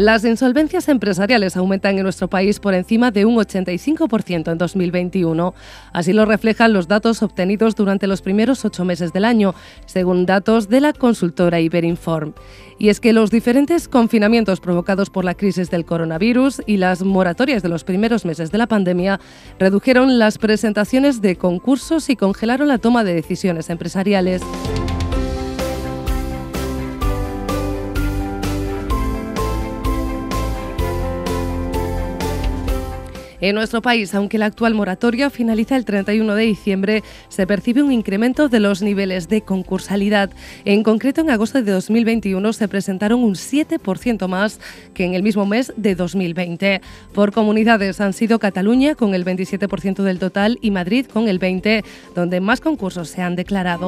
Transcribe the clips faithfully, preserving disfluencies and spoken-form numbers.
Las insolvencias empresariales aumentan en nuestro país por encima de un ochenta y cinco por ciento en dos mil veintiuno. Así lo reflejan los datos obtenidos durante los primeros ocho meses del año, según datos de la consultora Iberinform. Y es que los diferentes confinamientos provocados por la crisis del coronavirus y las moratorias de los primeros meses de la pandemia redujeron las presentaciones de concursos y congelaron la toma de decisiones empresariales. En nuestro país, aunque la actual moratoria finaliza el treinta y uno de diciembre, se percibe un incremento de los niveles de concursalidad. En concreto, en agosto de dos mil veintiuno se presentaron un siete por ciento más que en el mismo mes de dos mil veinte. Por comunidades han sido Cataluña con el veintisiete por ciento del total y Madrid con el veinte por ciento, donde más concursos se han declarado.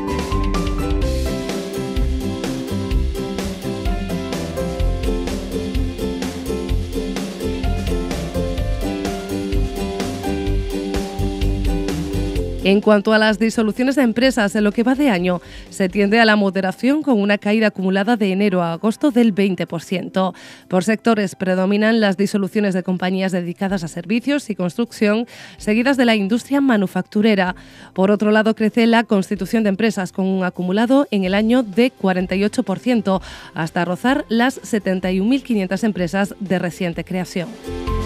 En cuanto a las disoluciones de empresas, en lo que va de año, se tiende a la moderación con una caída acumulada de enero a agosto del veinte por ciento. Por sectores predominan las disoluciones de compañías dedicadas a servicios y construcción, seguidas de la industria manufacturera. Por otro lado, crece la constitución de empresas con un acumulado en el año de cuarenta y ocho por ciento, hasta rozar las setenta y un mil quinientas empresas de reciente creación.